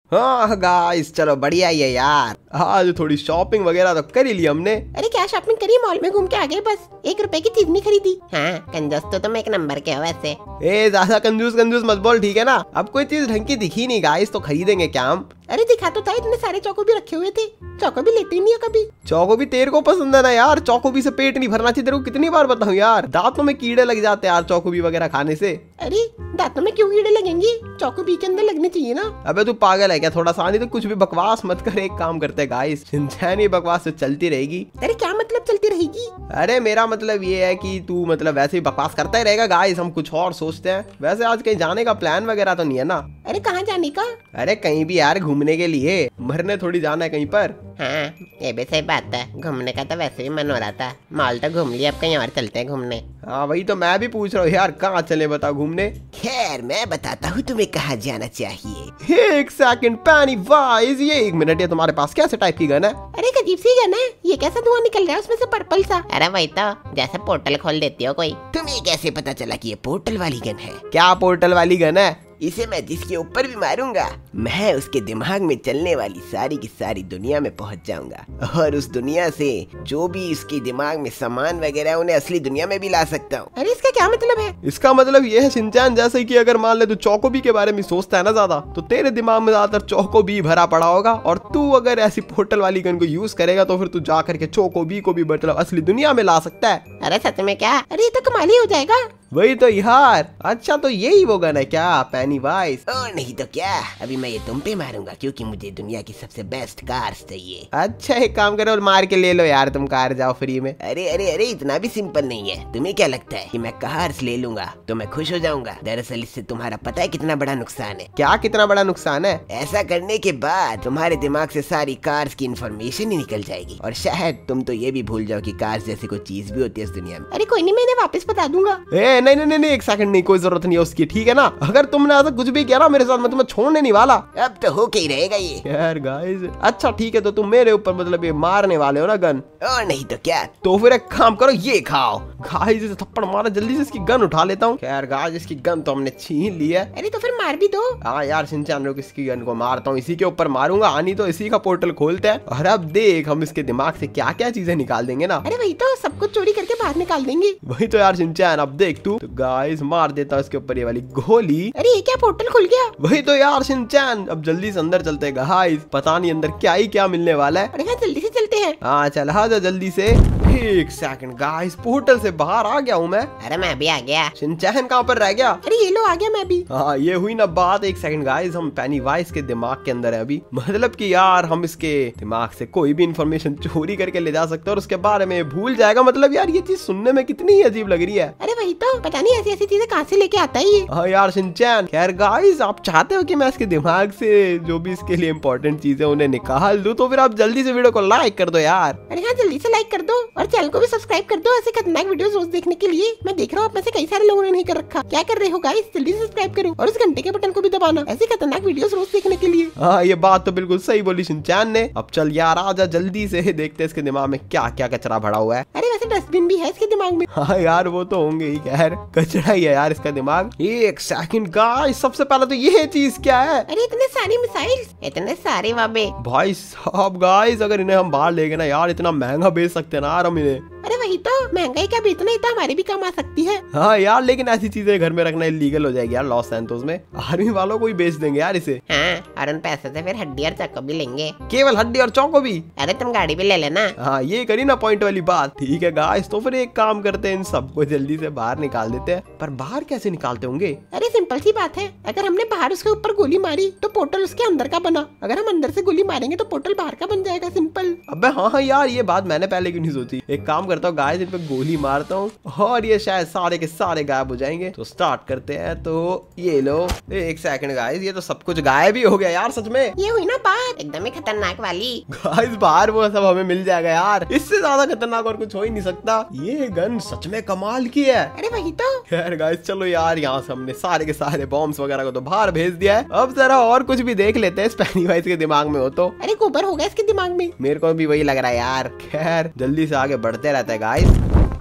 हाँ गाइस चलो बढ़िया ही है यार, आज थोड़ी शॉपिंग वगैरह तो कर ही ली हमने। अरे क्या शॉपिंग करी, मॉल में घूम के आ गए बस, 1 रुपए की चीज नहीं खरीदी। हाँ कंजूस तो तुम एक नंबर के हो वैसे। ए ज्यादा कंजूस कंजूस मत बोल ठीक है ना, अब कोई चीज ढंग की दिखी नहीं गाइस तो खरीदेंगे क्या हम। अरे दिखा तो था, इतने सारे चौको भी रखे हुए थे, चौको भी लेते ही नहीं हो कभी। चौको भी तेरे को पसंद है ना यार, चौको भी से पेट नहीं भरना चाहिए तेरे को, कितनी बार बताऊं यार, दांतों में कीड़े लग जाते हैं यार चौको भी वगैरह खाने से। अरे दांतों में क्यों कीड़े लगेंगे, चौको भी के अंदर लगने चाहिए ना। अबे तू पागल है क्या, थोड़ा सा नहीं तो कुछ भी बकवास मत कर, एक काम करते गाइस शिनचैन ये बकवास तो चलती रहेगी। अरे क्या मतलब चलती रहेगी? अरे मेरा मतलब ये है कि तू मतलब वैसे ही बकवास करता ही रहेगा गाइस, हम कुछ और सोचते हैं। वैसे आज कहीं जाने का प्लान वगैरह तो नहीं है ना? अरे कहाँ जाने का? अरे कहीं भी यार घूमने के लिए, मरने थोड़ी जाना है कहीं पर। हाँ ये भी सही बात है, घूमने का तो वैसे भी मन हो रहा था, मॉल तो घूम लिया, अब कहीं और चलते हैं घूमने। हाँ वही तो मैं भी पूछ रहा हूँ यार, कहाँ चले बताओ घूमने। खैर मैं बताता हूँ तुम्हें कहाँ जाना चाहिए। एक सेकंड पेनीवाइज, ये 1 मिनट, ये तुम्हारे पास कैसे टाइप की गन है? अरे अजीब सी गन है, ये कैसा धुआं निकल रहा है उसमें से पर्पल सा। अरे वही तो, जैसे पोर्टल खोल देती हो कोई। तुम्हें कैसे पता चला कि ये पोर्टल वाली गन है? क्या पोर्टल वाली गन है? इसे मैं जिसके ऊपर भी मारूंगा, मैं उसके दिमाग में चलने वाली सारी की सारी दुनिया में पहुंच जाऊंगा, और उस दुनिया से जो भी इसके दिमाग में सामान वगैरह उन्हें असली दुनिया में भी ला सकता हूँ। अरे इसका क्या मतलब है? इसका मतलब ये है शिनचैन, जैसे कि अगर मान ले तू चौकोबी के बारे में सोचता है ना ज्यादा, तो तेरे दिमाग में ज्यादातर चौकोबी भरा पड़ा होगा, और तू अगर ऐसी पोर्टल वाली गन को यूज करेगा तो फिर तू जा करके चौकोबी को भी मतलब असली दुनिया में ला सकता है। अरे सच में क्या? अरे ये तो कमाल ही हो जाएगा। वही तो यार, अच्छा तो यही वो गन है क्या पेनीवाइज? और नहीं तो क्या, अभी मैं ये तुम पे मारूंगा क्योंकि मुझे दुनिया की सबसे बेस्ट कार्स चाहिए। अच्छा एक काम करो, मार के ले लो यार, तुम कार जाओ फ्री में। अरे अरे अरे इतना भी सिंपल नहीं है, तुम्हें क्या लगता है कि मैं कार्स ले लूंगा तो मैं खुश हो जाऊंगा? दरअसल इससे तुम्हारा पता है कितना बड़ा नुकसान है। क्या कितना बड़ा नुकसान है? ऐसा करने के बाद तुम्हारे दिमाग से सारी कार्स की इन्फॉर्मेशन ही निकल जाएगी, और शायद तुम तो ये भी भूल जाओ कि कार्स जैसी कोई चीज भी होती है इस दुनिया में। अरे कोई नहीं, मैंने वापस बता दूंगा। नहीं नहीं नहीं, एक सेकंड नहीं, कोई जरूरत नहीं है उसकी, ठीक है ना? अगर तुमने ऐसा कुछ भी किया ना मेरे साथ, मैं तुम्हें छोड़ने नहीं वाला। अब तो होके ही रहेगा ये यार गाइस। अच्छा ठीक है, तो तुम मेरे ऊपर मतलब ये मारने वाले हो ना गन? और नहीं तो क्या। तो फिर एक काम करो, ये खाओ। गाइस इसे थप्पड़ मारा, जल्दी से इसकी गन उठा लेता हूँ। खैर गाइस इसकी गन तो हमने छीन ली है। अरे तो फिर मार भी दो। हाँ यार शिनचैन रुक, इसकी गन को मारता हूँ, इसी के ऊपर मारूंगा, आनी तो इसी का पोर्टल खोलते हैं, और अब देख हम इसके दिमाग से क्या क्या चीजें निकाल देंगे ना। अरे वही तो, सब कुछ चोरी करके बाहर निकाल देंगे। वही तो यार शिनचैन, अब देख तू। तो गाइस मार देता हूँ इसके ऊपर ये वाली गोली। अरे ये क्या पोर्टल खुल गया? वही तो यार शिनचैन, अब जल्दी से अंदर चलते हैं गाइस, पता नहीं अंदर क्या ही क्या मिलने वाला है। अरे हाँ जल्दी से चलते हैं। हाँ चल आ जा जल्दी से। एक सेकंड गाइस, पोर्टल से बाहर आ गया हूँ मैं। अरे मैं भी आ गया। शिनचैन कहाँ पर रह गया? अरे ये लो आ गया मैं भी। हाँ ये हुई ना बात। एक सेकंड गाइस, हम पेनीवाइज के दिमाग के अंदर है अभी, मतलब कि यार हम इसके दिमाग से कोई भी इंफॉर्मेशन चोरी करके ले जा सकते हैं और उसके बारे में भूल जाएगा। मतलब यार ये चीज सुनने में कितनी ही अजीब लग रही है। अरे वही तो, पता नहीं ऐसी ऐसी चीजें कहाँ से लेके आता है ये। हाँ यार शिनचैन। खैर गाइस, आप चाहते हो कि मैं इसके दिमाग से जो भी इसके लिए इम्पोर्टेंट चीजें उन्हें निकाल दूं, तो फिर आप जल्दी से वीडियो को लाइक कर दो यार। अरे हाँ जल्दी से लाइक कर दो, और चैनल को भी सब्सक्राइब कर दो ऐसे खतरनाक वीडियोस रोज देखने के लिए। मैं देख रहा हूँ आप में से कई सारे लोगों ने नहीं कर रखा, क्या कर रहे हो गाइस? जल्दी से सब्सक्राइब करो और उस घंटे के बटन को भी दबाना ऐसे खतरनाक वीडियोस रोज देखने के लिए। हाँ ये बात तो बिल्कुल सही बोली शिनचैन ने। अब चल यार आजा जल्दी से, देखते इसके दिमाग में क्या क्या कचरा भरा हुआ है। अरे वैसे डस्टबिन भी है इसके दिमाग में। हाँ यार वो तो होंगे ही, खैर कचरा ही है यार इसका दिमाग। एक सेकंड गाइस, सबसे पहले तो ये चीज क्या है? अरे इतने सारी मिसाइल, इतने सारे वाबे। भाई साहब गाइस, अगर इन्हें हम बाहर ले गए ना यार, इतना महंगा बेच सकते हैं ना यार हम इन्हें। अरे वही तो, महंगाई क्या बेचना ही तो हमारे भी काम आ सकती है। हाँ यार, लेकिन ऐसी चीजें घर में रखना इलीगल हो जाएगी यार लॉस सैंतोस में। आर्मी वालों को ही बेच देंगे यार इसे। हाँ, और उन पैसे से फिर हड्डी और चौको भी लेंगे। केवल हड्डी और चौको भी? अरे तुम गाड़ी भी ले लेना। हाँ ये करी ना पॉइंट वाली बात। ठीक है गाइस, तो फिर एक काम करते हैं, इन सबको जल्दी से बाहर निकाल देते हैं। पर बाहर कैसे निकालते होंगे? अरे सिंपल सी बात है, अगर हमने बाहर उसके ऊपर गोली मारी तो पोर्टल उसके अंदर का बना, अगर हम अंदर से गोली मारेंगे तो पोर्टल बाहर का बन जाएगा। सिंपल। अबे हाँ यार, ये बात मैंने पहले क्यों नहीं सोची। एक काम करता हूँ गाइस, इन पे गोली मारता हूँ और ये शायद सारे के सारे गायब हो जाएंगे। तो स्टार्ट करते हैं। तो ये लो। एक सेकंड गाइस, ये तो सब कुछ गायब ही हो गया यार सच में। ये हुई ना बात एकदम ही खतरनाक वाली। गाइस बाहर वो सब हमें मिल जाएगा यार, इससे ज्यादा खतरनाक और कुछ हो ही नहीं सकता। ये गन सच में कमाल की है। अरे वही तो। खैर गाइस चलो यार, यहाँ से हमने सारे के सारे बॉम्ब्स वगैरह को तो बाहर भेज दिया है। अब जरा और कुछ भी देख लेते हैं पेनीवाइज के दिमाग में हो तो। अरे गोबर होगा इसके दिमाग में। मेरे को भी वही लग रहा है यार। खैर जल्दी से आगे बढ़ते रहते हैं गाइस।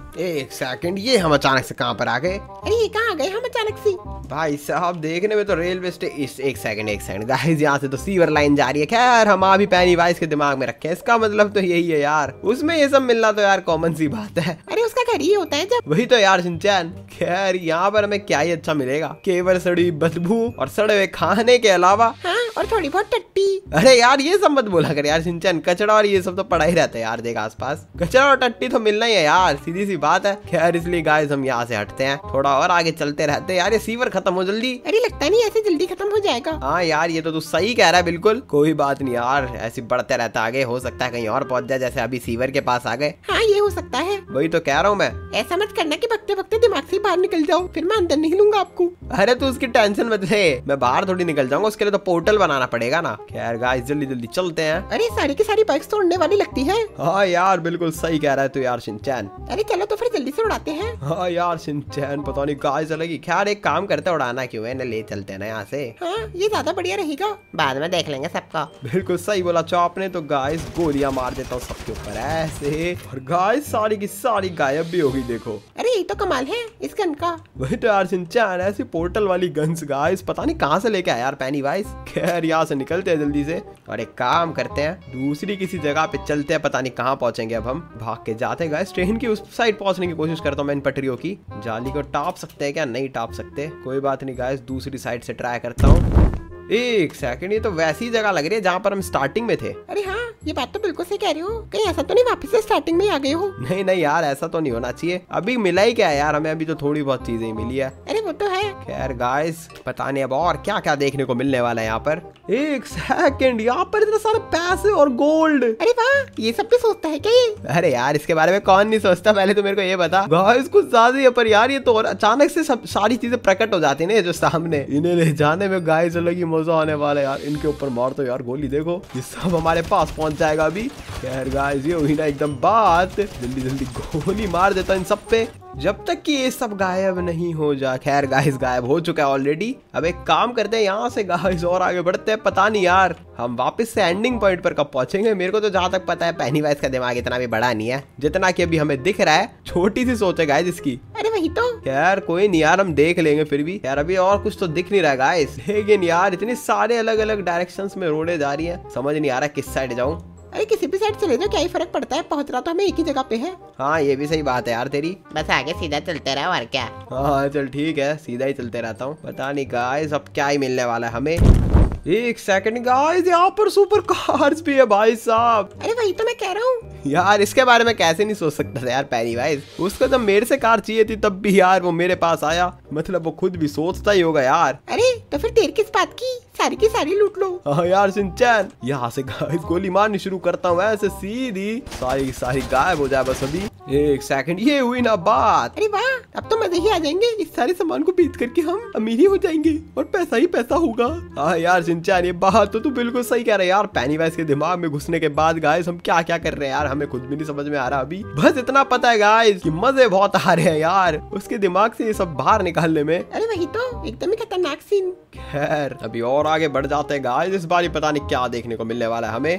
एक सेकंड, ये हम अचानक से कहाँ पर आ गए? अरे ये कहाँ आ गए हम अचानक से? भाई साहब देखने में तो रेलवे स्टेशन। एक सेकंड गाइस, यहाँ से तो सीवर लाइन जा रही है। खैर हम अभी पेनीवाइज के दिमाग में रखे हैं, इसका मतलब तो यही है यार, उसमें ये सब मिलना तो यार कॉमन सी बात है। अरे उसका घर ही होता है जब। वही तो यार शिनचैन। खैर यहाँ पर हमें क्या ही अच्छा मिलेगा, केवल सड़ी बदबू और सड़े हुए खाने के अलावा। हाँ, और थोड़ी बहुत टट्टी। अरे यार ये सब मत बोला कर यार शिनचैन, कचड़ा और ये सब तो पड़ा ही रहता है यार, देख आसपास कचड़ा और टट्टी तो मिलना ही है यार, सीधी सी बात है। खैर इसलिए गाइस हम यहाँ से हटते हैं, थोड़ा और आगे चलते रहते हैं यार, ये सीवर खत्म हो जल्दी। अरे लगता नहीं ऐसे जल्दी खत्म हो जाएगा। हाँ यार ये तो तू सही कह रहा है, बिल्कुल कोई बात नहीं यार, ऐसे बढ़ते रहता आगे, हो सकता है कहीं और पहुंच जाए, जैसे अभी सीवर के पास आ गए। हाँ ये हो सकता है। वही तो कह रहा हूँ मैं। ऐसा मत करना कि भगते भगते दिमाग से बाहर निकल जाओ, फिर मैं अंदर नहीं लूंगा आपको। अरे तू उसकी टेंशन मत ले, मैं बाहर थोड़ी निकल जाऊंगा, उसके लिए तो पोर्टल बनाना पड़ेगा ना। खैर गाइस जल्दी जल्दी चलते हैं। अरे सारी की सारी बाइक्स तोड़ने वाली लगती है। हाँ यार बिल्कुल सही कह रहा है तू यार शिनचैन। अरे चलो तो फिर जल्दी से उड़ाते हैं। हाँ यार शिनचैन पता नहीं गाइस अलग ही। खैर एक काम करते हैं, उड़ाना क्यों है, ले चलते हैं ना यहाँ से। हाँ ये ज्यादा बढ़िया रहेगा, बाद में देख लेंगे सबका। बिल्कुल सही बोला चॉप ने। तो गाइस गोलियां मार देता हूँ सबके ऊपर ऐसे, और गाइस सारी की सारी गायब भी होगी देखो। अरे ये तो कमाल है इस गन का। वही तो यार शिनचैन, ऐसी पोर्टल वाली गन्स गाइस पता नहीं कहाँ से लेके आया यार पेनीवाइज। खैर यहाँ से निकलते हैं जल्दी से, और एक काम करते हैं दूसरी किसी जगह पे चलते हैं, पता नहीं कहाँ पहुंचेंगे अब हम। भाग के जाते हैं गाइस, ट्रेन की उस साइड पहुंचने की कोशिश करता हूँ मैं इन पटरियों की। जाली को टाप सकते हैं क्या? नहीं टाप सकते, कोई बात नहीं गाइस, दूसरी साइड से ट्राई करता हूँ। एक सेकंड, ये तो वैसी जगह लग रही है जहाँ पर हम स्टार्टिंग में थे। अरे हाँ ये बात तो बिल्कुल सही कह रहे हो, कहीं ऐसा तो नहीं वापस से स्टार्टिंग में आ गए हो? नहीं नहीं यार ऐसा तो नहीं होना चाहिए, अभी मिला ही क्या है यार हमें, अभी तो थोड़ी बहुत चीजें ही मिली है। अरे वो तो है। खैर गाइस पता नहीं अब और क्या क्या देखने को मिलने वाला है यहाँ पर। एक सेकंड, यहाँ पर इतने सारे पैसे और गोल्ड। अरे वाह, ये सब भी सोचता है क्या ये? अरे यार इसके बारे में कौन नहीं सोचता, पहले तो मेरे को ये बता। गाइस कुछ ज्यादा ही है पर यार, ये तो और अचानक से सब सारी चीजें प्रकट हो जाती है ना जो सामने, इन्हें ले जाने में गाइस अलग ही मजा आने वाला है यार। इनके ऊपर मार तो यार गोली, देखो ये सब हमारे पास पहुंच जाएगा अभी। खैर गाइस ये हुई ना एकदम बात, जल्दी जल्दी गोली मार देता इन सब पे जब तक कि ये सब गायब नहीं हो जाए। खैर गाइस गायब हो चुका है ऑलरेडी। अब एक काम करते हैं यहाँ से गाइस और आगे बढ़ते हैं, पता नहीं यार हम वापस से एंडिंग पॉइंट पर कब पहुंचेंगे। मेरे को तो जहाँ तक पता है पेनीवाइज का दिमाग इतना भी बड़ा नहीं है जितना कि अभी हमें दिख रहा है, छोटी सी सोच है गाइस इसकी। अरे वही तो। यार कोई नहीं यार, हम देख लेंगे फिर भी यार, अभी और कुछ तो दिख नहीं रहा गाइस। लेकिन यार इतने सारे अलग अलग डायरेक्शंस में रोडें जा रही है, समझ नहीं आ रहा किस साइड जाऊं। अरे किसी भी साइड चले जाओ, क्या ही फर्क पड़ता है, पहुंच रहा तो हमें एक ही जगह पे है। हाँ ये भी सही बात है यार तेरी, बस आगे सीधा चलते रहो और क्या। हाँ चल ठीक है, सीधा ही चलते रहता हूँ। पता नहीं गाइस अब क्या ही मिलने वाला है हमें। एक सेकंड गाइस, यहाँ पर सुपर कार्स भी है भाई साहब। अरे वही तो मैं कह रहा हूँ यार, इसके बारे में कैसे नहीं सोच सकता था यार पेनीवाइज। उसको जब मेरे से कार चाहिए थी तब भी यार वो मेरे पास आया, मतलब वो खुद भी सोचता ही होगा यार। अरे तो फिर देर किस बात की, सारी की सारी लूट लो। हाँ यार शिनचैन, यहाँ से गाइस गोली मारनी शुरू करता हूँ ऐसे सीधी, सारी की सारी गायब हो जाए बस अभी। एक सेकंड, ये हुई ना बात। अरे वाह, अब तो मजे ही आ जाएंगे, इस सारे सामान को बेच करके हम अमीर ही हो जाएंगे और पैसा ही पैसा होगा। हाँ यार शिनचैन, ये बात तो तू बिल्कुल सही कह रहा है यार। पेनीवाइज के दिमाग में घुसने के बाद गाइस हम क्या क्या कर रहे हैं यार, हमें खुद भी नहीं समझ में आ रहा अभी। बस इतना पता है गाइस कि मजे बहुत आ रहे हैं यार उसके दिमाग से ये सब बाहर निकालने में। अरे वही तो, एकदम ही खतरनाक सीन। खैर अभी और आगे बढ़ जाते हैं गाइस, इस बार पता नहीं क्या देखने को मिलने वाला है हमें।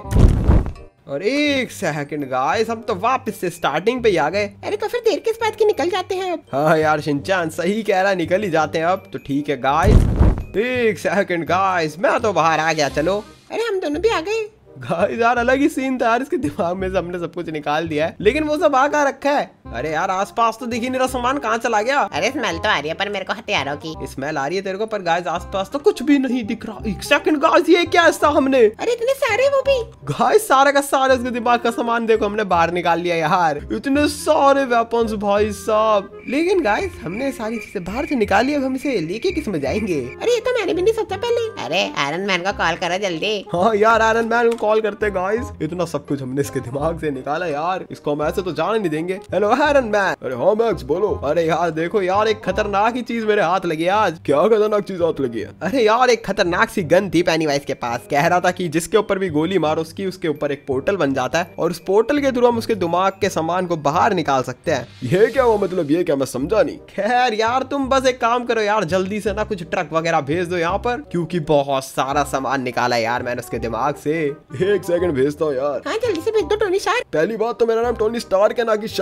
और एक सेकंड गाइस, हम तो वापस से स्टार्टिंग पे ही आ गए। अरे तो फिर देर किस बात की, निकल जाते हैं अब। हाँ यार शिनचैन सही कह रहा, निकल ही जाते हैं अब तो। ठीक है गाइस, एक सेकंड गाइस, मैं तो बाहर आ गया, चलो। अरे हम दोनों भी आ गए। गाइस यार अलग ही सीन था यार, इसके दिमाग में से हमने सब कुछ निकाल दिया है, लेकिन वो सब आ कहाँ रखा है? अरे यार आसपास तो दिख ही नहीं रहा, सामान कहाँ चला गया? अरे स्मेल तो आ रही है पर मेरे को हथियारों की। स्मेल आ रही है तेरे को, पर गाइस आसपास तो कुछ भी नहीं दिख रहा। एक सेकंड गाइस, ये क्या ऐसा हमने? अरे इतने सारे वो भी। गाइस सारा का सारा इसके दिमाग का सामान देखो हमने बाहर निकाल लिया यार, इतने सारे वेपन्स भाई साहब। लेकिन गाइस हमने सारी चीजें बाहर से निकाली, अब हम इसे लेके किस में जाएंगे? अरे ये तो मैंने भी नहीं सोचा पहले। अरे आयरन मैन को कॉल करो जल्दी। हाँ यार आयरन मैन को कॉल करते गाइस, इतना सब कुछ हमने इसके दिमाग से निकाला यार, इसको हम ऐसे तो जाने नहीं देंगे। Hello Iron Man. अरे हाँ मैक्स बोलो। अरे यार देखो यार, एक खतरनाक ही चीज मेरे हाथ लगी आज। क्या खतरनाक चीज हाथ लगी है? अरे यार एक खतरनाक सी गन थी पेनीवाइज के पास, कह रहा था कि जिसके ऊपर भी गोली मारो उसके ऊपर एक पोर्टल बन जाता है और उस पोर्टल के थ्रू हम उसके दिमाग के सामान को बाहर निकाल सकते हैं। ये क्या हुआ, मतलब ये क्या, मैं समझा नहीं। खैर यार तुम बस एक काम करो यार, जल्दी से ना कुछ ट्रक वगैरह भेज दो यहाँ पर, क्योंकि बहुत सारा सामान निकाला यार मैंने उसके दिमाग से। एक सेकंड भेजता हूँ यार। हाँ जल्दी से भेज दो टोनी शार्क। पहली बात तो मेरा नाम टोनी स्टार्क है ना कि शार्क। अरे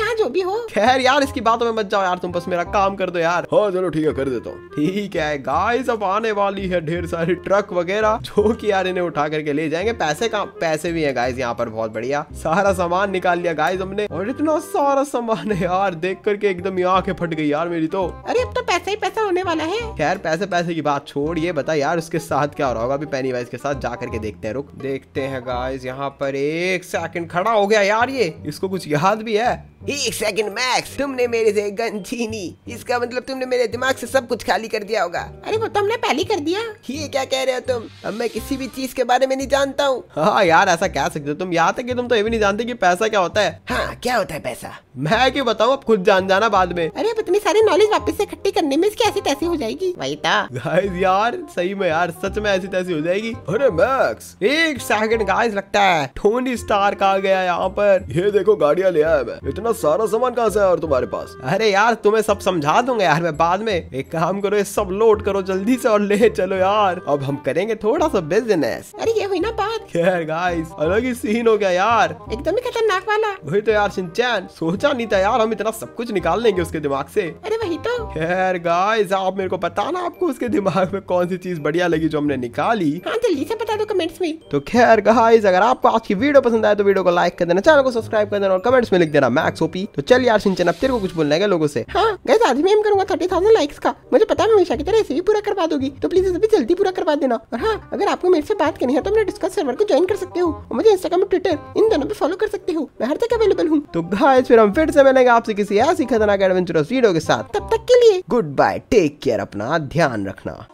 हाँ जो भी हो। खैर यार इसकी बातों में मत जाओ यार, तुम बस मेरा काम कर दो यार। हाँ चलो ठीक है कर देता हूँ। ठीक है गाइस, अब आने वाली है ढेर सारी ट्रक वगैरह जो कि यार इन्हें उठा करके ले जाएंगे। पैसे भी हैं गाइस यहाँ पर, बहुत बढ़िया। सारा सामान निकाल लिया गाइस हमने, और इतना सारा सामान है यार, देख करके एकदम आंखें फट गई यार मेरी तो। अरे अब तो पैसा ही पैसा होने वाला है। खैर पैसे की बात छोड़, ये बता यार उसके साथ क्या हो रहा होगा। अभी पेनीवाइज के साथ जा करके देखते हैं। रुक देखते हैं गाइस, यहाँ पर 1 सेकंड खड़ा हो गया यार, ये इसको कुछ याद भी है। 1 सेकंड मैक्स, तुमने मेरे से गन छीनी, इसका मतलब तुमने मेरे दिमाग से सब कुछ खाली कर दिया होगा। अरे वो तो हमने पहले ही कर दिया। ये क्या कह रहे हो तुम? अब मैं किसी भी चीज के बारे में नहीं जानता हूँ। हाँ यार ऐसा कह सकते हो तुम, यहाँ तक कि तुम तो ये भी नहीं जानते कि पैसा क्या होता है। हाँ क्या होता है पैसा? मैं क्यों बताऊँ, अब खुद जान जाना बाद में। अरे अब इतनी सारी नॉलेज वापस से इकट्ठी करने में इसकी ऐसी तैसी हो जाएगी। वही था गाइस यार सही में यार, सच में ऐसी तैसी हो जाएगी। अरे मैक्स 1 सेकंड गाइस, लगता है टोनी स्टार्क आ गया यहाँ पर। ये देखो गाड़ियाँ ले आया मैं, इतना सारा सामान कहाँ से है और तुम्हारे पास? अरे यार तुम्हें सब समझा दूंगा यार मैं बाद में। एक काम करो, ये सब लोड करो जल्दी से और ले चलो यार, अब हम करेंगे थोड़ा सा बिजनेस। अरे ये हुई ना बात। खैर गाइस अलग ही सीन हो गया यार, एकदम ही खतरनाक वाला। वही तो यार शिनचैन, सोचा नहीं था यार हम इतना सब कुछ निकाल लेंगे उसके दिमाग से। अरे वही तो। खैर गाइस आप मेरे को बताना आपको उसके दिमाग में कौन सी चीज बढ़िया लगी जो हमने निकाली। हाँ जल्दी से बता दो कमेंट्स में। तो खैर गाइस अगर आपको आज की वीडियो पसंद आए तो वीडियो को लाइक कर देना, चैनल को सब्सक्राइब कर देना और कमेंट्स में लिख देना मैक्स ओपी। तो चल यार शिनचैन अब तेरे को कुछ बोलना है लोगों से? हाँ गाइस आज मैं एम करूंगा 30,000 लाइक्स का। मुझे पता है मैं हमेशा की तरह ऐसे ही पूरा करवा दोगी, तो प्लीज अभी जल्दी पूरा करवा देना। और हाँ अगर आपको मेरे से बात करनी है तो मेरे डिस्कॉर्ड सर्वर को ज्वाइन कर सकते हो और मुझे इंस्टाग्राम और ट्विटर इन दोनों पे फॉलो कर सकते हो, मैं हर जगह अवेलेबल हूँ। तो गाइस फिर हम फिर से मिलेंगे आपसे किसी ऐसी खतरनाक एडवेंचरस वीडियो के साथ। तब तक के लिए गुड बाय, टेक केयर, अपना ध्यान रखना।